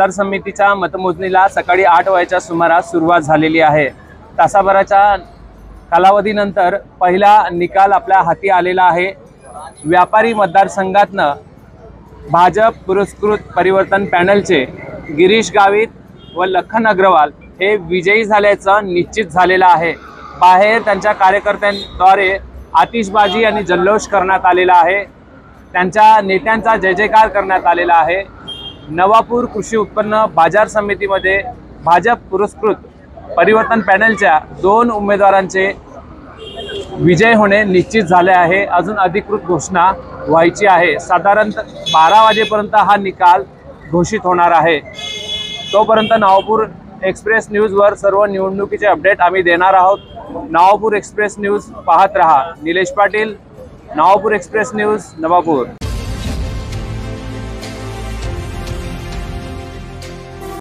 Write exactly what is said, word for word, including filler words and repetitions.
मतदार समितीच्या मतमोजणीला सकाळी आठ वाजेच्या सुमारास सुरुवात झालेली आहे। तासाभराच्या कालावधीनंतर पहिला निकाल आपल्या हाती आलेला आहे। व्यापारी मतदारसंघातनं भाजप पुरस्कृत परिवर्तन पॅनलचे गिरीश गावित व लखन अग्रवाल हे विजयी झाल्याचं निश्चित झालेलं आहे। बाहेर त्यांच्या कार्यकर्त्यांद्वारे आतिषबाजी आणि जल्लोष करण्यात आलेला आहे। त्यांच्या नेत्यांचा जय जयकार करण्यात आलेला आहे। नवापूर कृषी उत्पन्न बाजार समितीमध्ये भाजप पुरस्कृत परिवर्तन पॅनलच्या दोन उमेदवारांचे विजय होणे निश्चित झाले आहे। अजून अधिकृत घोषणा व्हायची आहे। साधारणतः बारा वाजेपर्यंत हा निकाल घोषित होणार आहे। तोपर्यंत नवापूर एक्सप्रेस न्यूजवर सर्व निवडणुकीचे अपडेट आम्ही देणार आहोत। नवापूर एक्सप्रेस न्यूज पाहत रहा। Nilesh Patil, Navapur express news, Navapur.